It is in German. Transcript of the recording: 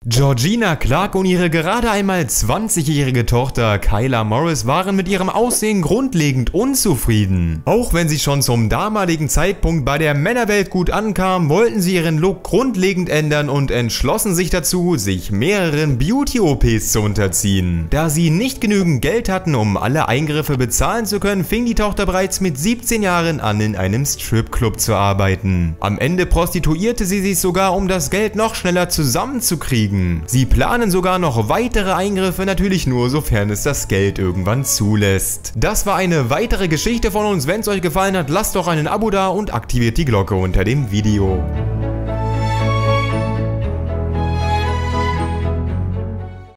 Georgina Clark und ihre gerade einmal 20-jährige Tochter Kyla Morris waren mit ihrem Aussehen grundlegend unzufrieden. Auch wenn sie schon zum damaligen Zeitpunkt bei der Männerwelt gut ankam, wollten sie ihren Look grundlegend ändern und entschlossen sich dazu, sich mehreren Beauty-OPs zu unterziehen. Da sie nicht genügend Geld hatten, um alle Eingriffe bezahlen zu können, fing die Tochter bereits mit 17 Jahren an, in einem Stripclub zu arbeiten. Am Ende prostituierte sie sich sogar, um das Geld noch schneller zusammenzukriegen. Sie planen sogar noch weitere Eingriffe, natürlich nur, sofern es das Geld irgendwann zulässt. Das war eine weitere Geschichte von uns. Wenn es euch gefallen hat, lasst doch einen Abo da und aktiviert die Glocke unter dem Video.